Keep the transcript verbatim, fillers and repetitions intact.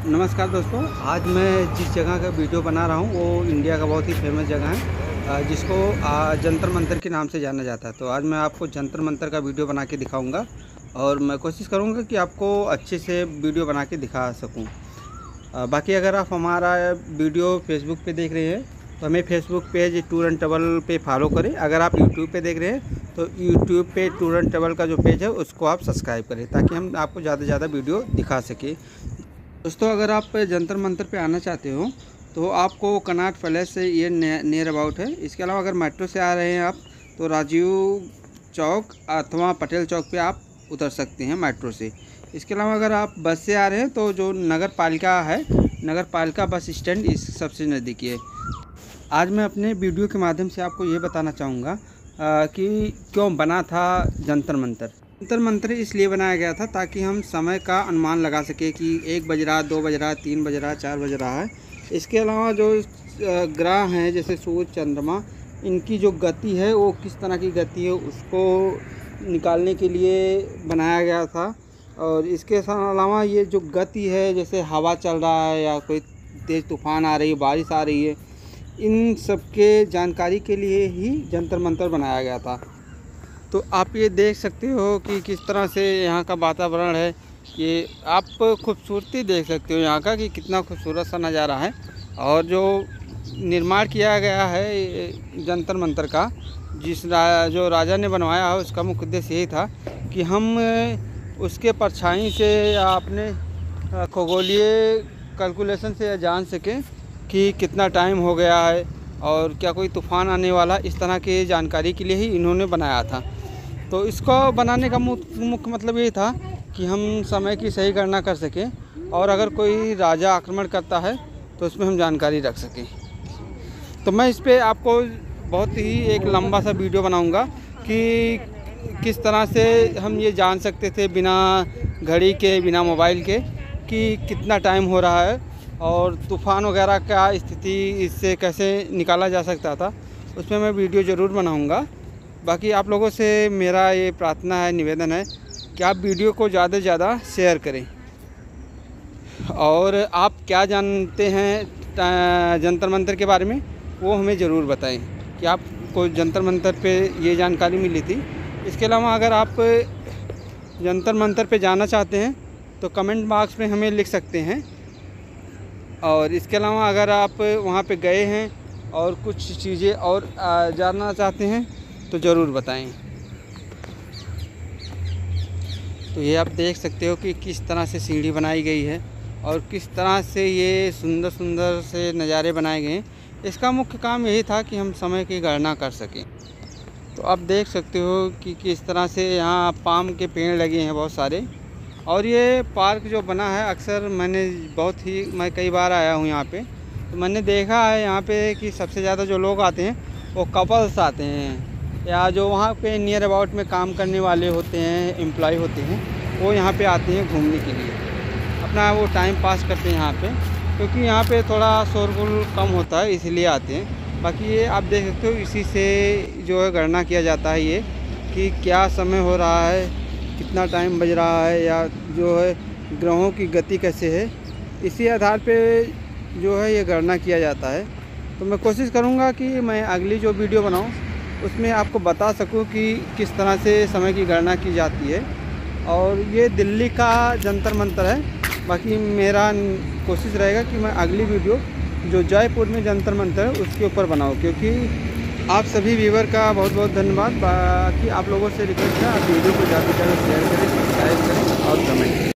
नमस्कार दोस्तों, आज मैं जिस जगह का वीडियो बना रहा हूँ वो इंडिया का बहुत ही फेमस जगह है जिसको जंतर मंतर के नाम से जाना जाता है। तो आज मैं आपको जंतर मंतर का वीडियो बना के दिखाऊंगा और मैं कोशिश करूँगा कि आपको अच्छे से वीडियो बना के दिखा सकूँ। बाकी अगर आप हमारा वीडियो फेसबुक पे देख रहे हैं तो हमें Facebook page tour and travel पे फॉलो करें। अगर आप यूट्यूब पे देख रहे हैं तो यूट्यूब पे टूर एंड ट्रैवल का जो पेज है उसको आप सब्सक्राइब करें ताकि हम आपको ज़्यादा से ज़्यादा वीडियो दिखा सकें। दोस्तों, अगर आप जंतर मंतर पे आना चाहते हो तो आपको कनॉट पैलेस से ये नियर अबाउट है। इसके अलावा अगर मेट्रो से आ रहे हैं आप तो राजीव चौक अथवा पटेल चौक पे आप उतर सकते हैं मेट्रो से। इसके अलावा अगर आप बस से आ रहे हैं तो जो नगर पालिका है, नगर पालिका बस स्टैंड इस सबसे नज़दीकी है। आज मैं अपने वीडियो के माध्यम से आपको ये बताना चाहूँगा कि क्यों बना था जंतर मंतर। जंतर मंतर इसलिए बनाया गया था ताकि हम समय का अनुमान लगा सके कि एक बज रहा, दो बज रहा, तीन बज रहा, चार बज रहा है। इसके अलावा जो ग्रह हैं जैसे सूर्य, चंद्रमा, इनकी जो गति है वो किस तरह की गति है उसको निकालने के लिए बनाया गया था। और इसके अलावा ये जो गति है, जैसे हवा चल रहा है या कोई तेज़ तूफान आ रही है, बारिश आ रही है, इन सब के जानकारी के लिए ही जंतर मंतर बनाया गया था। तो आप ये देख सकते हो कि किस तरह से यहाँ का वातावरण है। ये आप खूबसूरती देख सकते हो यहाँ का कि कितना खूबसूरत सा नज़ारा है। और जो निर्माण किया गया है जंतर मंतर का, जिस रा, जो राजा ने बनवाया है, उसका मुख्य उद्देश्य यही था कि हम उसके परछाई से या अपने खगोलीय कैलकुलेशन से जान सकें कि कितना टाइम हो गया है और क्या कोई तूफ़ान आने वाला, इस तरह की जानकारी के लिए ही इन्होंने बनाया था। तो इसको बनाने का मुख्य मतलब ये था कि हम समय की सही गणना कर सकें और अगर कोई राजा आक्रमण करता है तो उसमें हम जानकारी रख सकें। तो मैं इस पे आपको बहुत ही एक लंबा सा वीडियो बनाऊंगा कि किस तरह से हम ये जान सकते थे बिना घड़ी के, बिना मोबाइल के, कि कितना टाइम हो रहा है और तूफ़ान वगैरह का स्थिति इससे कैसे निकाला जा सकता था। उसमें मैं वीडियो ज़रूर बनाऊंगा। बाकी आप लोगों से मेरा ये प्रार्थना है, निवेदन है कि आप वीडियो को ज़्यादा से ज़्यादा शेयर करें। और आप क्या जानते हैं जंतर मंतर के बारे में वो हमें ज़रूर बताएं कि आपको जंतर मंतर पे ये जानकारी मिली थी। इसके अलावा अगर आप जंतर मंतर पे जाना चाहते हैं तो कमेंट बॉक्स में हमें लिख सकते हैं। और इसके अलावा अगर आप वहाँ पे गए हैं और कुछ चीज़ें और जानना चाहते हैं तो ज़रूर बताएं। तो ये आप देख सकते हो कि किस तरह से सीढ़ी बनाई गई है और किस तरह से ये सुंदर सुंदर से नज़ारे बनाए गए हैं। इसका मुख्य काम यही था कि हम समय की गणना कर सकें। तो आप देख सकते हो कि किस तरह से यहाँ पाम के पेड़ लगे हैं बहुत सारे। और ये पार्क जो बना है, अक्सर मैंने बहुत ही मैं कई बार आया हूँ यहाँ पे, तो मैंने देखा है यहाँ पे कि सबसे ज़्यादा जो लोग आते हैं वो कपल्स आते हैं या जो वहाँ पे नियर अबाउट में काम करने वाले होते हैं, एम्प्लॉय होते हैं, वो यहाँ पे आते हैं घूमने के लिए, अपना वो टाइम पास करते हैं यहाँ पे, क्योंकि यहाँ पे थोड़ा शोरगुल कम होता है इसलिए आते हैं। बाकी ये आप देख सकते हो, इसी से जो है गणना किया जाता है ये कि क्या समय हो रहा है, कितना टाइम बज रहा है, या जो है ग्रहों की गति कैसे है, इसी आधार पे जो है ये गणना किया जाता है। तो मैं कोशिश करूँगा कि मैं अगली जो वीडियो बनाऊँ उसमें आपको बता सकूं कि किस तरह से समय की गणना की जाती है। और ये दिल्ली का जंतर मंतर है। बाकी मेरा कोशिश रहेगा कि मैं अगली वीडियो जो जयपुर में जंतर मंतर है उसके ऊपर बनाऊं, क्योंकि आप सभी व्यूअर का बहुत बहुत धन्यवाद। बाकी आप लोगों से रिक्वेस्ट है आप वीडियो को ज़्यादा से ज़्यादा शेयर करें, सब्सक्राइब करें और कमेंट करें।